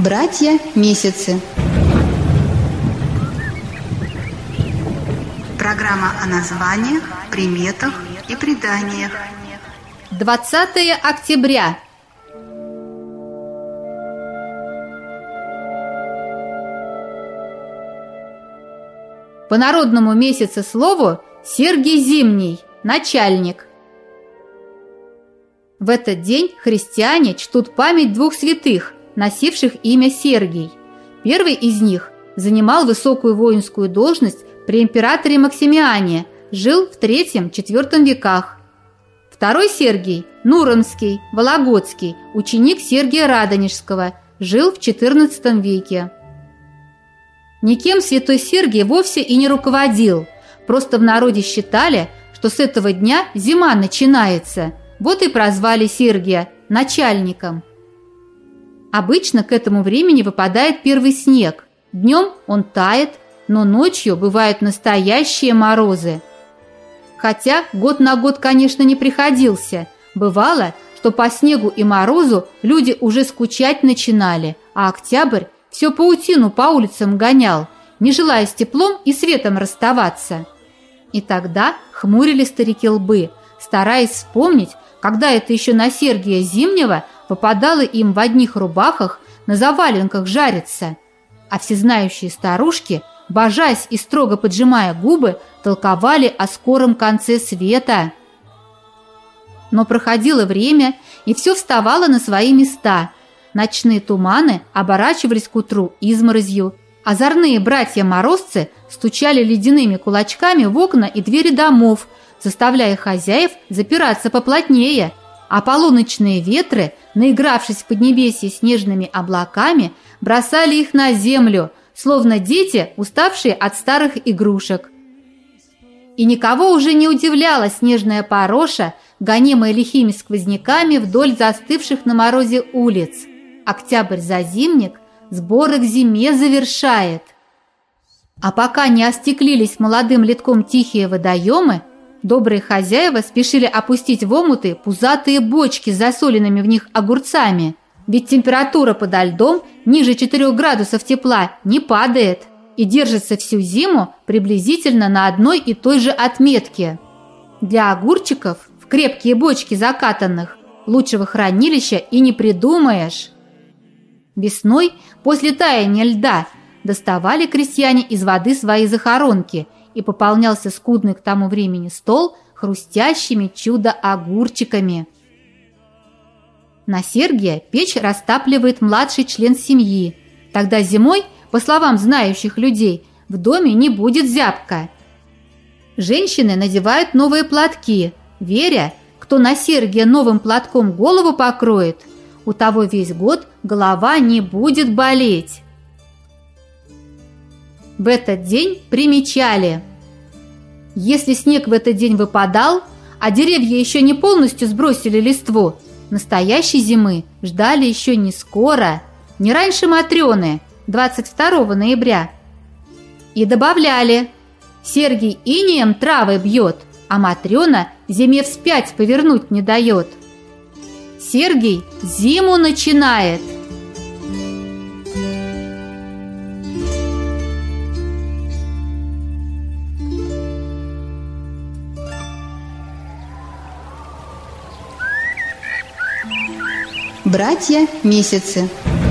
Братья-месяцы. Программа о названиях, приметах и преданиях. 20 октября. По народному месяцеслову Сергий Зимний, начальник. В этот день христиане чтут память двух святых, носивших имя Сергий. Первый из них занимал высокую воинскую должность при императоре Максимиане, жил в III-IV веках. Второй Сергий, Нуромский, Вологодский, ученик Сергия Радонежского, жил в XIV веке. Никем святой Сергий вовсе и не руководил, просто в народе считали, что с этого дня зима начинается, вот и прозвали Сергия начальником. Обычно к этому времени выпадает первый снег, днем он тает, но ночью бывают настоящие морозы. Хотя год на год, конечно, не приходился, бывало, что по снегу и морозу люди уже скучать начинали, а октябрь все паутину по улицам гонял, не желая с теплом и светом расставаться. И тогда хмурили старики лбы, стараясь вспомнить, когда это еще на Сергия Зимнего выпадало им в одних рубахах на заваленках жариться, а всезнающие старушки, божась и строго поджимая губы, толковали о скором конце света. Но проходило время, и все вставало на свои места. Ночные туманы оборачивались к утру изморозью, озорные братья-морозцы стучали ледяными кулачками в окна и двери домов, заставляя хозяев запираться поплотнее, а полуночные ветры, наигравшись в поднебесье снежными облаками, бросали их на землю, словно дети, уставшие от старых игрушек. И никого уже не удивляла снежная пороша, гонимая лихими сквозняками вдоль застывших на морозе улиц. Октябрь-зазимник сборы к зиме завершает. А пока не остеклились молодым ледком тихие водоемы, добрые хозяева спешили опустить в омуты пузатые бочки с засоленными в них огурцами, ведь температура подо льдом ниже 4 градусов тепла не падает и держится всю зиму приблизительно на одной и той же отметке. Для огурчиков в крепкие бочки закатанных лучшего хранилища и не придумаешь. Весной, после таяния льда, доставали крестьяне из воды свои захоронки, и пополнялся скудный к тому времени стол хрустящими чудо-огурчиками. На Сергия печь растапливает младший член семьи. Тогда зимой, по словам знающих людей, в доме не будет зябко. Женщины надевают новые платки, веря, кто на Сергия новым платком голову покроет, у того весь год голова не будет болеть. В этот день примечали: если снег в этот день выпадал, а деревья еще не полностью сбросили листву, настоящей зимы ждали еще не скоро, не раньше Матрёны, 22 ноября. И добавляли: Сергий инеем травы бьет, а Матрёна зиме вспять повернуть не дает. Сергий зиму начинает. Братья-месяцы.